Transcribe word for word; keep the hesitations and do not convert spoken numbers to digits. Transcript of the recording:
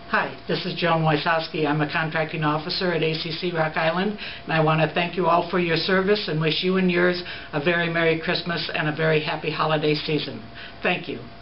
Hi, this is Joan. I'm a contracting officer at A C C Rock Island, and I want to thank you all for your service and wish you and yours a very Merry Christmas and a very happy holiday season. Thank you.